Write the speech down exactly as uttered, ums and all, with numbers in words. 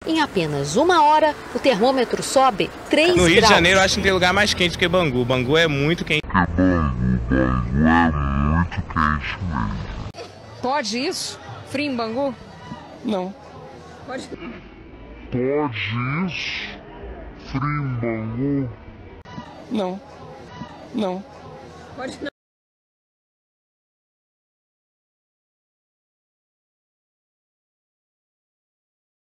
Em apenas uma hora, o termômetro sobe três graus. No Rio de Janeiro, eu acho que não tem lugar mais quente que Bangu. Bangu é muito quente. Bangu, Bangu é muito quente mesmo. Pode isso? Frio em Bangu? Não. Pode. Pode isso? Frio em Bangu? Não. Não. Pode não.